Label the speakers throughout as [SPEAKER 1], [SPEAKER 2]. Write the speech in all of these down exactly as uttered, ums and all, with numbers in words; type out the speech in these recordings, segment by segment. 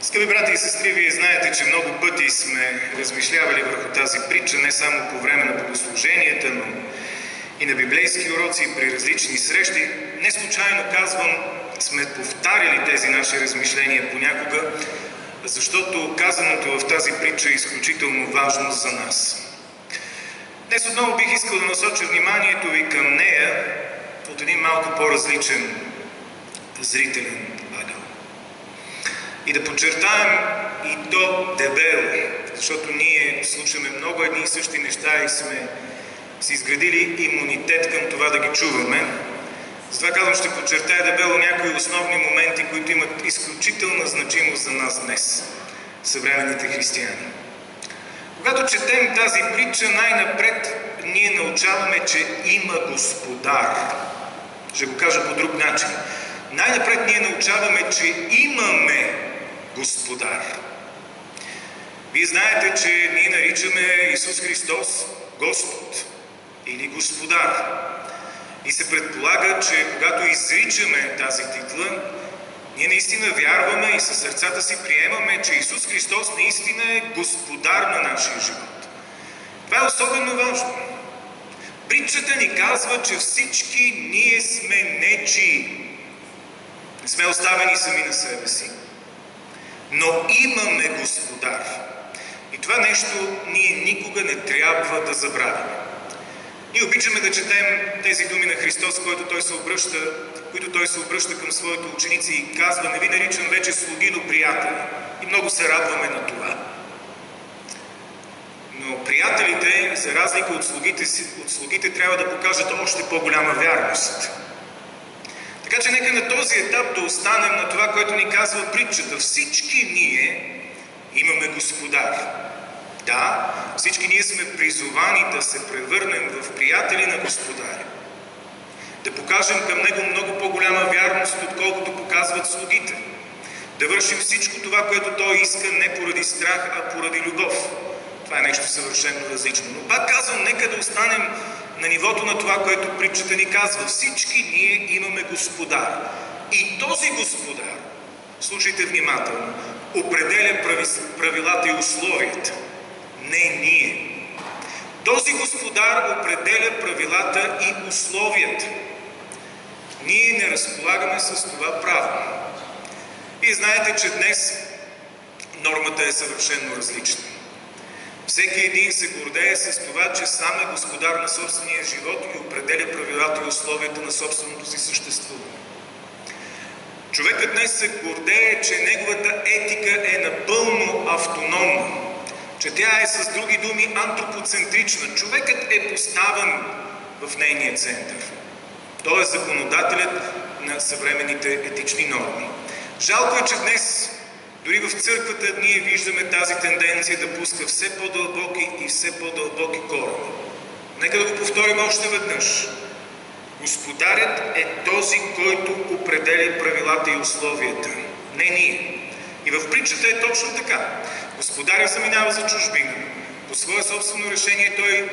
[SPEAKER 1] Скъпи брати и сестри, вие знаете, че много пъти сме размишлявали върху тази притча, не само по време на богослуженията, но и на библейски уроци, при различни срещи. Не случайно казвам, сме повтаряли тези наши размишления понякога, защото казаното в тази притча е изключително важно за нас. Днес отново бих искал да насоча вниманието ви към нея от един малко по-различен зрителен ъгъл. И да подчертаем и то дебело, защото ние слушаме много едни и същи неща и сме си изградили имунитет към това да ги чуваме. Затова казвам, ще подчертая дебело някои основни моменти, които имат изключителна значимост за нас днес, съвременните християни. Когато четем тази притча, най-напред ние научаваме, че има Господар. Ще го кажа по друг начин. Най-напред ние научаваме, че имаме Господар. Вие знаете, че ние наричаме Исус Христос Господ или Господар. И се предполага, че когато изричаме тази титла, ние наистина вярваме и със сърцата си приемаме, че Исус Христос наистина е Господар на нашия живот. Това е особено важно. Притчата ни казва, че всички ние сме нечии. Не сме оставени сами на себе си. Но имаме Господар. И това нещо ние никога не трябва да забравим. Ние обичаме да четем тези думи на Христос, които той се обръща, които той се обръща към своите ученици и казва: не ви наричам вече слуги, но приятели. И много се радваме на това. Но приятелите, за разлика от слугите, от слугите, трябва да покажат още по-голяма вярност. Така че нека на този етап да останем на това, което ни казва притчата. Всички ние имаме Господар. Да, всички ние сме призовани да се превърнем в приятели на Господаря. Да покажем към Него много по-голяма вярност, отколкото показват слугите. Да вършим всичко това, което Той иска, не поради страх, а поради любов. Това е нещо съвършено различно. Но пак казвам, нека да останем на нивото на това, което притчата ни казва. Всички ние имаме Господар. И този Господар, слушайте внимателно, определя правилата и условията. Не ние. Този Господар определя правилата и условията. Ние не разполагаме с това право. Вие знаете, че днес нормата е съвършено различна. Всеки един се гордее с това, че сам е Господар на собствения живот и определя правилата и условията на собственото си съществуване. Човекът днес се гордее, че неговата етика е напълно автономна, че тя е, с други думи, антропоцентрична. Човекът е поставен в нейния център. Той е законодателят на съвременните етични норми. Жалко е, че днес дори в църквата ние виждаме тази тенденция да пуска все по-дълбоки и все по-дълбоки корени. Нека да го повторим още веднъж. Господарят е този, който определя правилата и условията. Не ние. И в притчата е точно така. Господарят заминава за чужбина. По свое собствено решение той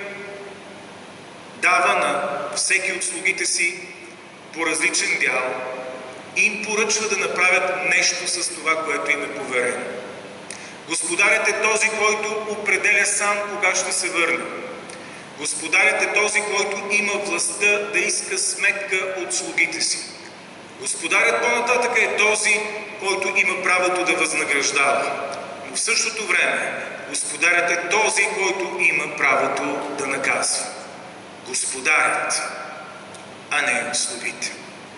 [SPEAKER 1] дава на всеки от слугите си по различен дял и им поръчва да направят нещо с това, което им е поверено. Господарят е този, който определя сам кога ще се върне. Господарят е този, който има властта да иска сметка от слугите си. Господарят по-нататък е този, който има правото да възнаграждава. Но в същото време Господарят е този, който има правото да наказва. Господарят, а не слугите.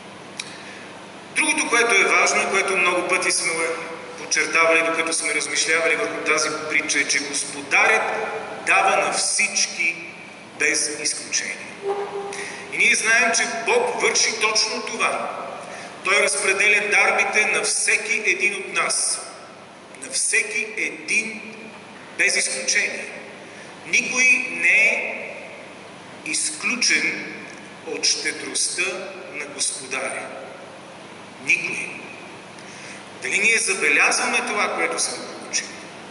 [SPEAKER 1] Другото, което е важно и което много пъти сме подчертавали, докато сме размишлявали върху тази притча, е, че Господарят дава на всички без изключение. И ние знаем, че Бог върши точно това. Той разпределя дарбите на всеки един от нас. На всеки един без изключение. Никой не е изключен от щедростта на Господаря. Никой. Дали ние забелязваме това, което сме получили?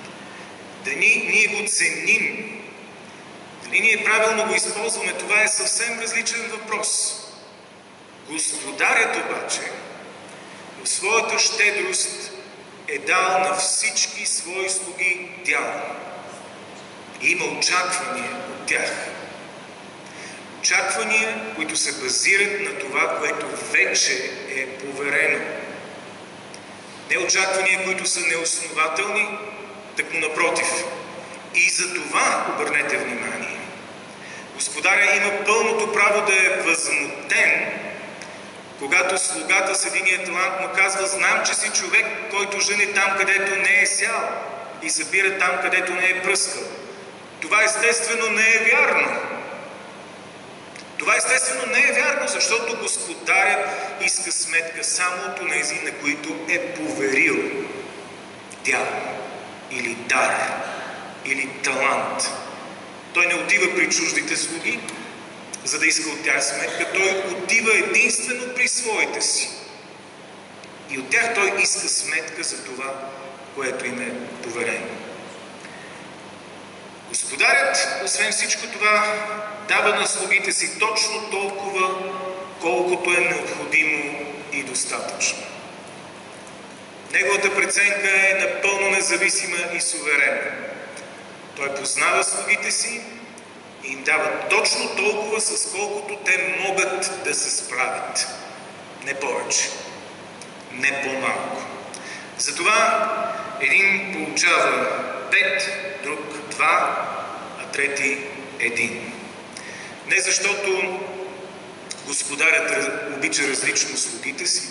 [SPEAKER 1] Дали ние го ценим? Дали ние правилно го използваме? Това е съвсем различен въпрос. Господарят обаче в своята щедрост е дал на всички свои слуги дял. И има очаквания от тях. Очаквания, които се базират на това, което вече е поверено. Не очаквания, които са неоснователни, тъкмо напротив. И за това обърнете внимание. Господаря има пълното право да е възмутен, когато слугата с единия талант му казва: знам, че си човек, който жени там, където не е сял и събира там, където не е пръскал. Това естествено не е вярно. Това естествено не е вярно, защото господарят иска сметка само от онези, на които е поверил дял или дар или талант. Той не отива при чуждите слуги, за да иска от тях сметка. Той отива единствено при своите си. И от тях той иска сметка за това, което им е поверено. Господарят, освен всичко това, дава на слугите си точно толкова, колкото е необходимо и достатъчно. Неговата преценка е напълно независима и суверенна. Той познава слугите си и им дава точно толкова, с колкото те могат да се справят. Не повече, не по-малко. Затова един получава пет, друг два, а трети един. Не защото господарят обича различно слугите си,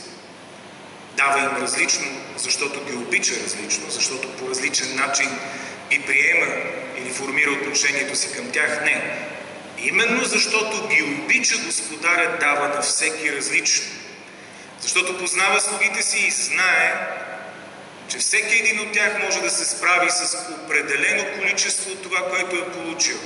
[SPEAKER 1] дава им различно, защото ги обича различно, защото по различен начин ги приема или формира отношението си към тях. Не. Именно защото ги обича, господарят дава на всеки различно. Защото познава слугите си и знае, че всеки един от тях може да се справи с определено количество от това, което е получил.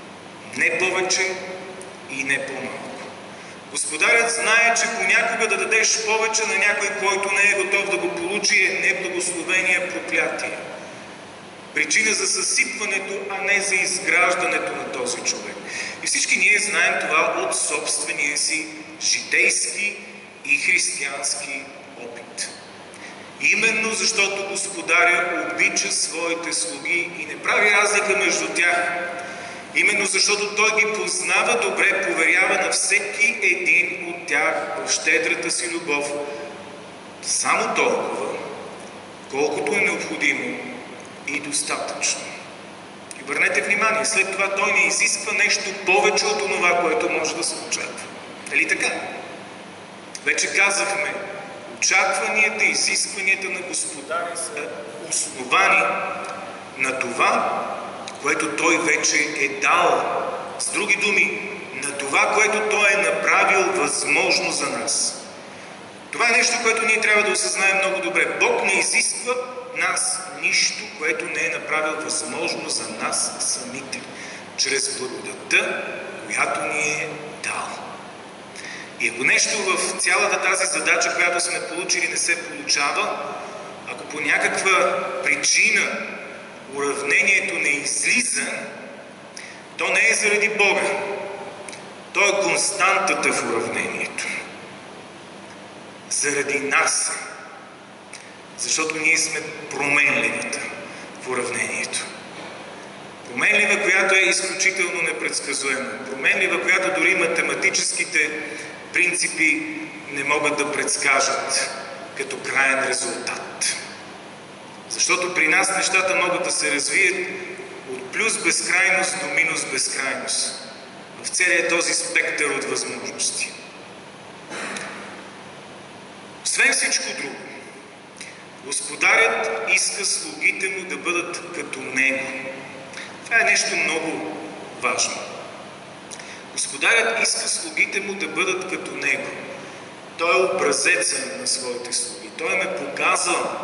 [SPEAKER 1] Не повече и не по-малко. Господарят знае, че понякога да дадеш повече на някой, който не е готов да го получи, е неблагословение, а проклятие. Причина за съсипването, а не за изграждането на този човек. И всички ние знаем това от собствения си житейски и християнски опит. Именно защото господаря обича своите слуги и не прави разлика между тях. Именно защото той ги познава добре, поверява на всеки един от тях в щедрата си любов само толкова, колкото е необходимо и достатъчно. И върнете внимание, след това той не изисква нещо повече от това, което може да се очаква. Нали така? Вече казахме, очакванията и изискванията на господаря са основани на това, което той вече е дал. С други думи, на това, което той е направил възможно за нас. Това е нещо, което ние трябва да осъзнаем много добре. Бог не изисква нас нищо, което не е направил възможно за нас самите, чрез благодата, която ни е дал. И ако нещо в цялата тази задача, която сме получили, не се получава, ако по някаква причина уравнението не излиза, то не е заради Бога. То е константата в уравнението. Заради нас. Защото ние сме променливата в уравнението. Променлива, която е изключително непредсказуема. Променлива, която дори математическите принципи не могат да предскажат като краен резултат. Защото при нас нещата могат да се развият от плюс безкрайност до минус безкрайност. В целия този спектър от възможности. Освен всичко друго, господарят иска слугите му да бъдат като него. Това е нещо много важно. Господарят иска слугите му да бъдат като него. Той е образеца на своите слуги. Той им е показал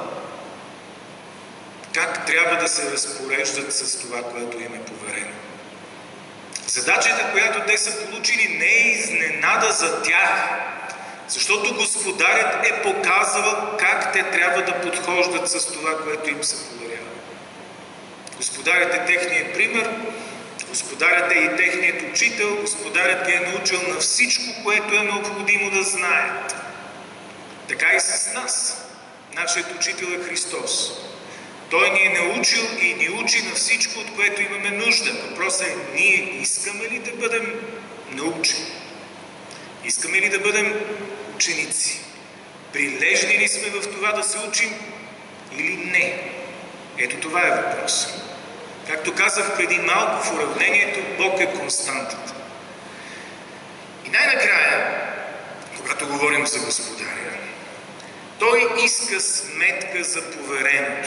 [SPEAKER 1] как трябва да се разпореждат с това, което им е поверено. Задачата, която те са получили, не е изненада за тях, защото господарят е показал как те трябва да подхождат с това, което им се поверява. Господарят е техният пример, господарят е и техният учител, господарят ги е научил на всичко, което е необходимо да знаят. Така и с нас. Нашият учител е Христос. Той ни е научил и ни учи на всичко, от което имаме нужда. Въпросът е, ние искаме ли да бъдем научени? Искаме ли да бъдем ученици? Прилежни ли сме в това да се учим или не? Ето това е въпрос. Както казах преди малко в уравнението, Бог е константата. И най-накрая, когато говорим за Господаря, Той иска сметка за повереното.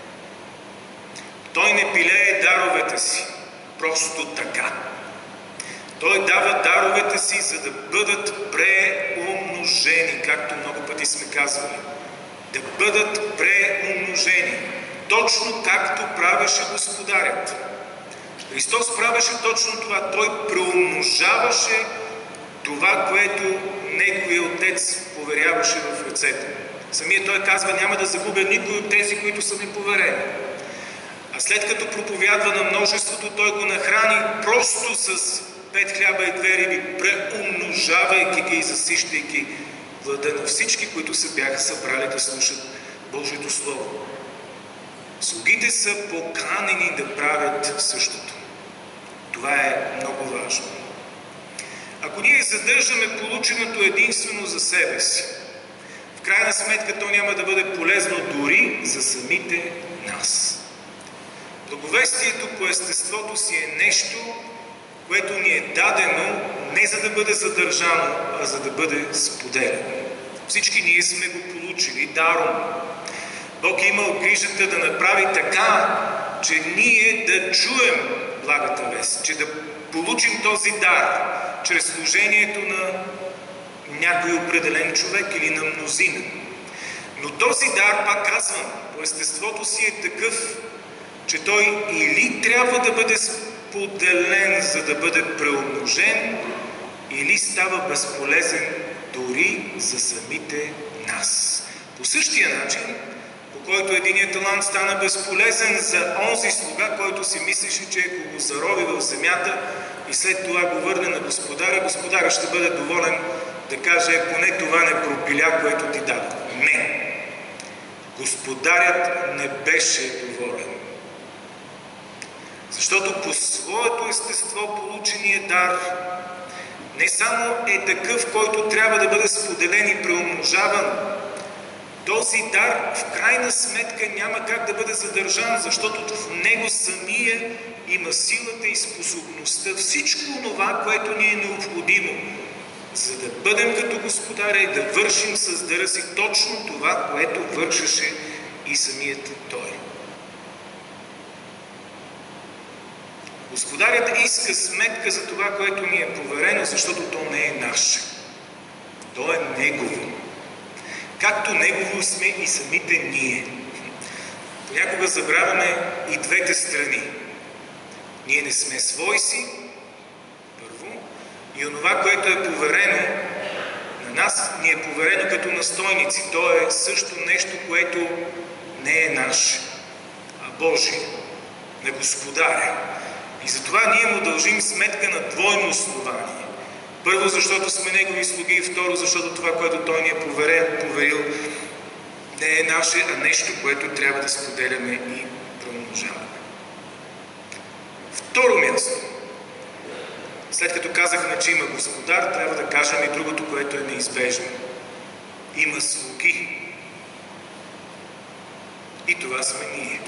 [SPEAKER 1] Той не пилее даровете си просто така. Той дава даровете си, за да бъдат преумножени, както много пъти сме казвали. Да бъдат преумножени. Точно както правеше Господарят. Христос правеше точно това. Той преумножаваше това, което Неговият Отец поверяваше в ръцете. Самият Той казва, няма да загубя никой от тези, които са ми поверени. А след като проповядва на множеството, Той го нахрани просто с пет хляба и две риби, преумножавайки ги и засищайки глада на всички, които се бяха събрали да слушат Божието Слово. Слугите са поканени да правят същото. Това е много важно. Ако ние задържаме полученото единствено за себе си, в крайна сметка то няма да бъде полезно дори за самите нас. Благовестието по естеството си е нещо, което ни е дадено не за да бъде задържано, а за да бъде споделено. Всички ние сме го получили даром. Бог е имал грижата да направи така, че ние да чуем благата вест, че да получим този дар чрез служението на някой определен човек или на мнозина. Но този дар, пак казвам, по естеството си е такъв, че той или трябва да бъде споделен, за да бъде преумножен, или става безполезен дори за самите нас. По същия начин, по който единият талант стана безполезен за онзи слуга, който си мислеше, че ако го зарови в земята и след това го върне на Господаря, Господаря ще бъде доволен да каже, поне това не пропиля, което ти дадох. Не. Господарят не беше доволен. Защото по своето естество полученият дар не само е такъв, който трябва да бъде споделен и преумножаван, този дар в крайна сметка няма как да бъде задържан, защото в него самия има силата и способността, всичко това, което ни е необходимо, за да бъдем като Господаря и да вършим с дъра си точно това, което вършеше и самият Той. Господарят иска сметка за това, което ни е поверено, защото то не е наше. То е Негово. Както Негово сме и самите ние. Понякога забравяме и двете страни. Ние не сме свои си, първо, и онова, което е поверено на нас, ни е поверено като настойници. То е също нещо, което не е наше, а Божие, на Господаря. И затова ние му дължим сметка на двойно основание. Първо, защото сме Негови слуги, и второ, защото това, което Той ни е поверен, поверил, не е наше, а нещо, което трябва да споделяме и промножаваме. Второ място. След като казахме, че има Господар, трябва да кажем и другото, което е неизбежно. Има слуги. И това сме ние.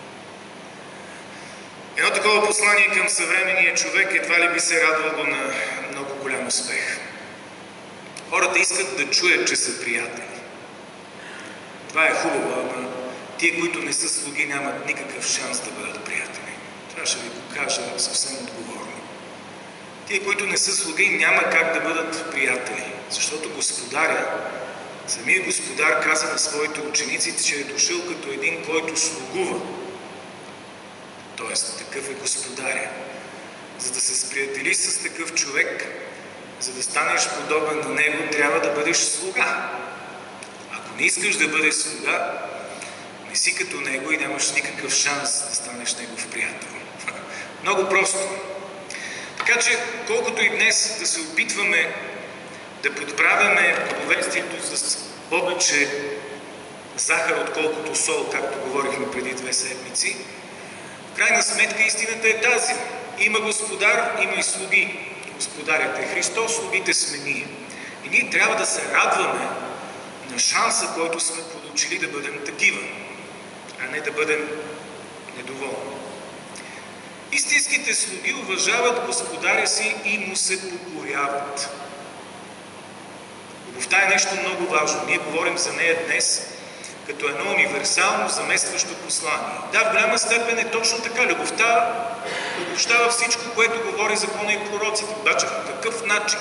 [SPEAKER 1] Едно такова послание към съвременния човек едва ли би се радвало на много голям успех. Хората искат да чуят, че са приятели. Това е хубаво, ама тия, които не са слуги, нямат никакъв шанс да бъдат приятели. Това ще ви го кажа съвсем отговорно. Тия, които не са слуги, няма как да бъдат приятели, защото Господаря, самият Господар каза на своите ученици, че е дошъл като един, който слугува. Тоест, такъв е Господаря. За да се сприятелиш с такъв човек, за да станеш подобен на него, трябва да бъдеш слуга. Ако не искаш да бъдеш слуга, не си като него и нямаш никакъв шанс да станеш негов приятел. Много просто. Така че, колкото и днес да се опитваме да подправяме благовестието с повече захар, отколкото сол, както говорихме преди две седмици. В крайна сметка истината е тази. Има господар, има и слуги. Господарят е Христос, слугите сме ние. И ние трябва да се радваме на шанса, който сме получили да бъдем такива, а не да бъдем недоволни. Истинските слуги уважават господаря си и му се покоряват. Любовта е нещо много важно. Ние говорим за нея днес като едно универсално заместващо послание. Да, в голяма степен е точно така. Любовта обобщава всичко, което говори закона и пророците. Обаче по какъв начин?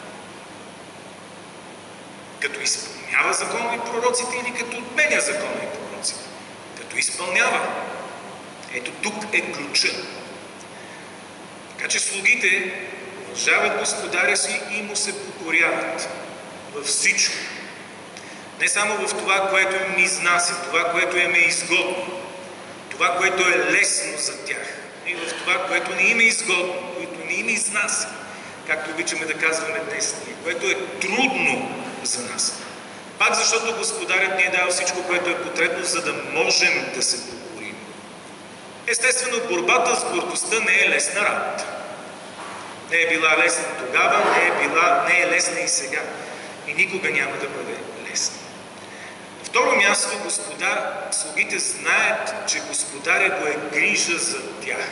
[SPEAKER 1] Като изпълнява закона и пророците или като отменя закона и пророците? Като изпълнява. Ето тук е ключа. Така че слугите уважават господаря си и му се покоряват във всичко. Не само в това, което им изнася, това, което им е изгодно, това, което е лесно за тях, и в това, което не им е изгодно, което не им изнася, както обичаме да казваме днес, което е трудно за нас. Пак защото господарят ни е дал всичко, което е потребно, за да можем да се покорим. Естествено, борбата с гордостта не е лесна работа. Не е била лесна тогава, не е, била, не е лесна и сега. И никога няма да бъде лесна. На второ място, господа, слугите знаят, че господаря го е грижа за тях.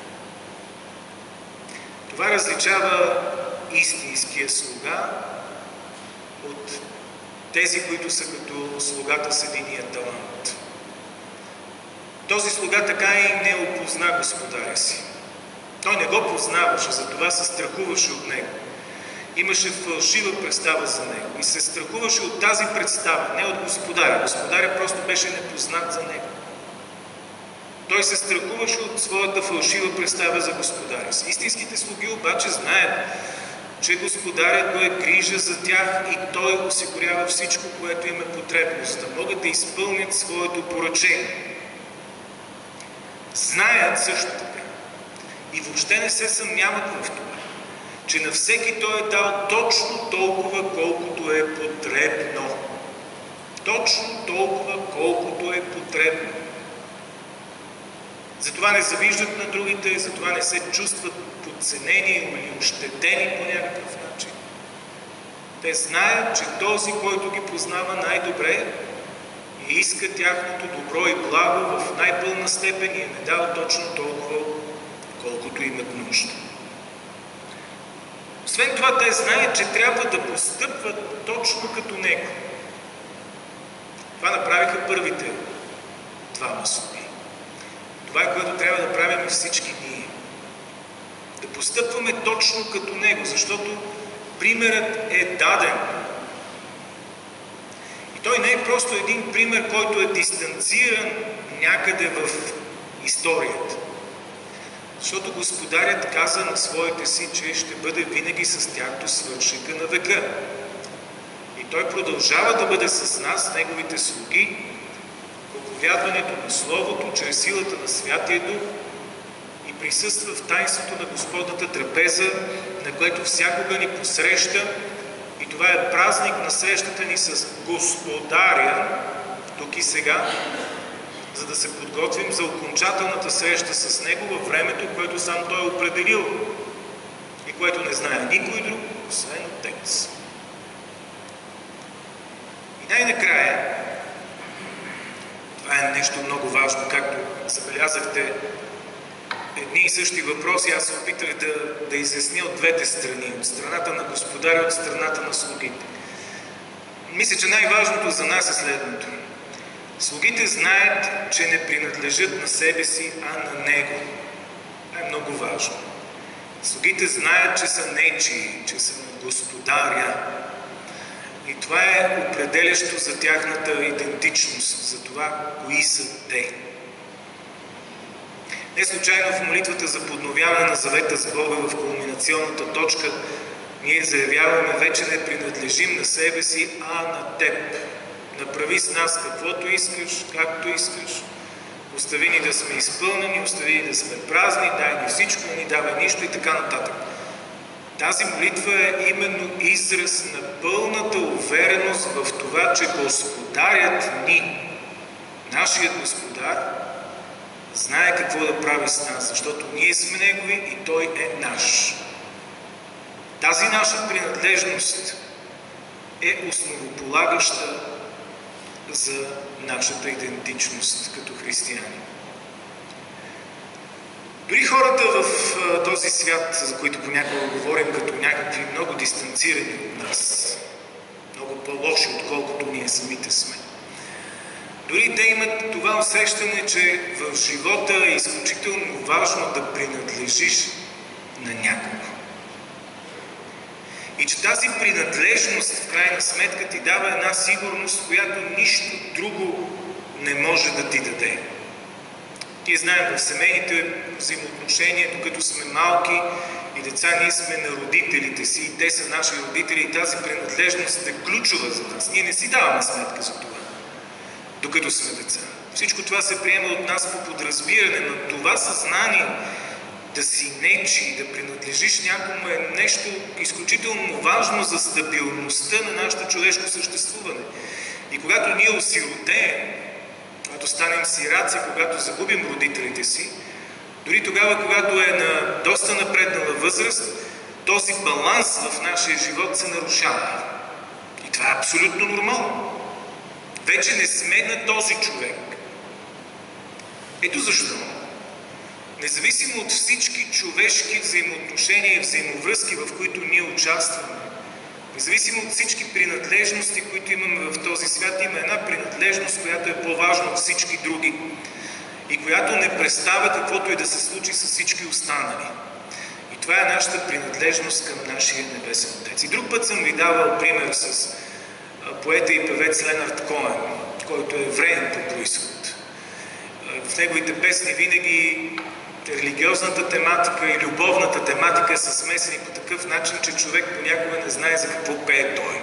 [SPEAKER 1] Това различава истинския слуга от тези, които са като слугата с единия талант. Този слуга така и не опозна господаря си. Той не го познаваше, затова се страхуваше от него. Имаше фалшива представа за него и се страхуваше от тази представа, не от господаря. Господаря просто беше непознат за него. Той се страхуваше от своята фалшива представа за господаря си. Истинските слуги обаче знаят, че господарят го е грижа за тях и той осигурява всичко, което им е потребно, за да могат да изпълнят своето поръчение. Знаят също така и въобще не се съмняват в това, че на всеки той е дал точно толкова, колкото е потребно. Точно толкова, колкото е потребно. Затова не завиждат на другите, затова не се чувстват подценени или ощетени по някакъв начин. Те знаят, че този, който ги познава най-добре и иска тяхното добро и благо в най-пълна степен и им е дал точно толкова, колкото имат нужда. Освен това, те знаят, че трябва да постъпват точно като него. Това направиха първите двама слуги. Това е, което трябва да правим всички ние. Да постъпваме точно като него, защото примерът е даден. И той не е просто един пример, който е дистанциран някъде в историята. Защото господарят каза на своите си, че ще бъде винаги с тях до свършека на века. И той продължава да бъде с нас, с неговите слуги, проповядването на Словото, чрез силата на Святия Дух и присъства в таинството на Господната трапеза, на което всякога ни посреща. И това е празник на срещата ни с Господаря, тук и сега, за да се подготвим за окончателната среща с Него във времето, което сам Той е определил и което не знае никой друг, освен Отец. И най-накрая, това е нещо много важно, както забелязахте, едни и същи въпроси аз се опитах да, да изясня от двете страни, от страната на Господаря, от страната на слугите. Мисля, че най-важното за нас е следното. Слугите знаят, че не принадлежат на себе си, а на Него. Това е много важно. Слугите знаят, че са нечии, че са на Господаря. И това е определящо за тяхната идентичност, за това, кои са те. Не случайно в молитвата за подновяване на завета с Бога в кулминационната точка ние заявяваме: вече не принадлежим на себе си, а на Теб. Направи с нас каквото искаш, както искаш. Остави ни да сме изпълнени, остави ни да сме празни, дай ни всичко, не ни давай нищо и така нататък. Тази молитва е именно израз на пълната увереност в това, че Господарят ни нашият Господар знае какво да прави с нас, защото ние сме Негови и Той е наш. Тази наша принадлежност е основополагаща за нашата идентичност като християни. Дори хората в този свят, за които понякога говорим като някакви много дистанцирани от нас, много по-лоши, отколкото ние самите сме, дори те имат това усещане, че в живота е изключително важно да принадлежиш на някого. И че тази принадлежност в крайна сметка ти дава една сигурност, която нищо друго не може да ти даде. Ние знаем в семейните взаимоотношения, докато сме малки и деца, ние сме на родителите си и те са наши родители и тази принадлежност е ключова за нас. Ние не си даваме сметка за това, докато сме деца. Всичко това се приема от нас по подразбиране, но това съзнание да си нечи и да принадлежиш някому е нещо изключително важно за стабилността на нашето човешко съществуване. И когато ние осиротеем, когато станем сираци, когато загубим родителите си, дори тогава, когато е на доста напреднала възраст, този баланс в нашия живот се нарушава. И това е абсолютно нормално. Вече не сме на този човек. Ето защо, независимо от всички човешки взаимоотношения и взаимовръзки, в които ние участваме, независимо от всички принадлежности, които имаме в този свят, има една принадлежност, която е по-важна от всички други и която не представя каквото и да се случи с всички останали. И това е нашата принадлежност към нашия Небесен Отец. И друг път съм ви давал пример с поета и певец Ленард Коен, който е евреин по произход. В неговите песни винаги религиозната тематика и любовната тематика са смесени по такъв начин, че човек понякога не знае за какво пее той.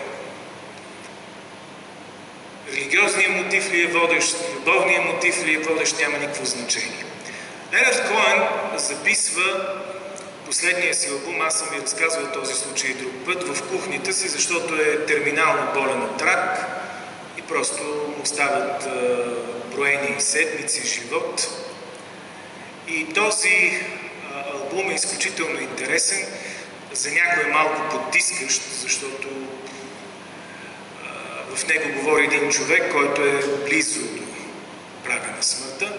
[SPEAKER 1] Религиозният мотив ли е водещ, любовният мотив ли е водещ, няма никакво значение. Ленард Коен записва последния си албум, аз съм ви разказвал този случай друг път, в кухнята си, защото е терминално болен от рак и просто му остават броени седмици живот. И този а, албум е изключително интересен, за някой е малко потискащ, защото а, в него говори един човек, който е близо до прага на смъртта.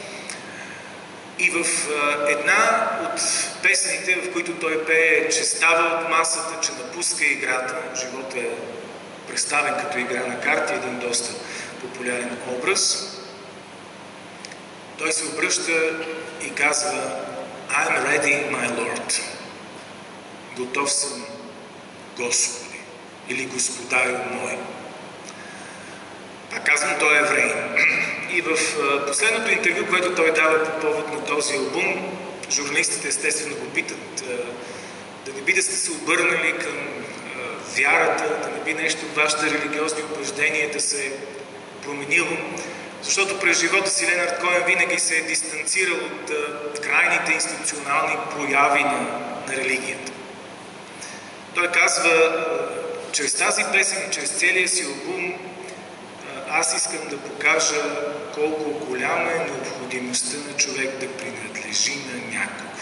[SPEAKER 1] И в а, една от песните, в които той пее, че става от масата, че напуска играта, живота е представен като игра на карти, един доста популярен образ, той се обръща и казва I'm ready, my Lord. Готов съм, Господи, или Господарю мой. Пак казвам, той е евреин. И в последното интервю, което той дава по повод на този албум, журналистите естествено го питат да не би да сте се обърнали към вярата, да не би нещо от вашите религиозни убеждения да се е променило. Защото през живота си Ленард Коен винаги се е дистанцирал от а, крайните институционални прояви на, на религията. Той казва, а, чрез тази песен и чрез целия си албум, а, аз искам да покажа колко голяма е необходимостта на човек да принадлежи на някого.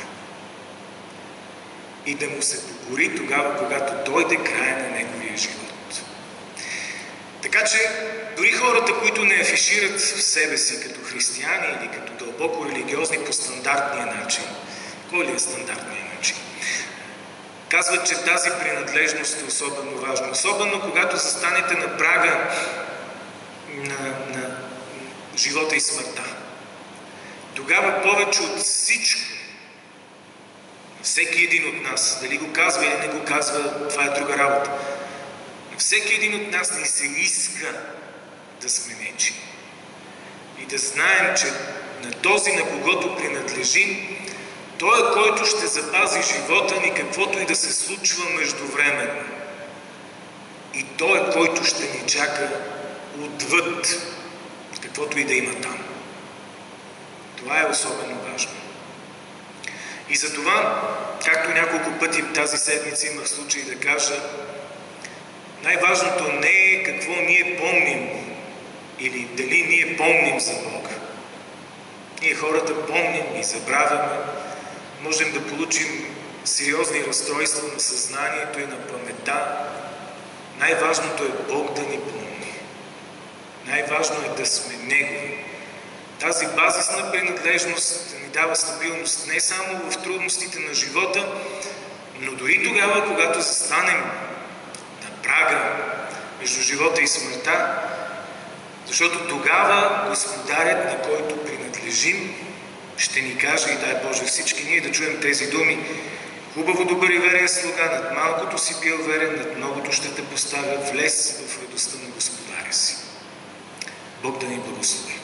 [SPEAKER 1] И да му се покори тогава, когато дойде края на неговия живот. Така че, дори хората, които не афишират в себе си като християни или като дълбоко религиозни по стандартния начин, кой ли е стандартния начин? Казват, че тази принадлежност е особено важна. Особено когато застанете на прага на, на живота и смъртта. Тогава повече от всичко, всеки един от нас, дали го казва или не го казва, това е друга работа. Всеки един от нас ни се иска да сме нечи. И да знаем, че на този, на когото принадлежим, той е, който ще запази живота ни, каквото и да се случва междувременно. И той е, който ще ни чака отвъд, каквото и да има там. Това е особено важно. И затова, както няколко пъти тази седмица имах случай да кажа, най-важното не е какво ние помним или дали ние помним за Бога. Ние хората помним и забравяме, можем да получим сериозни разстройства на съзнанието и на паметта. Най-важното е Бог да ни помни. Най-важно е да сме Негови. Тази базисна принадлежност ни дава стабилност не само в трудностите на живота, но дори тогава, когато застанем на прага между живота и смъртта, защото тогава Господарят, на който принадлежим, ще ни каже, и дай Боже всички ние да чуем тези думи: хубаво, добър и верен слуга, над малкото си бил верен, над многото ще те поставя, влез в радостта на Господаря си. Бог да ни благослови.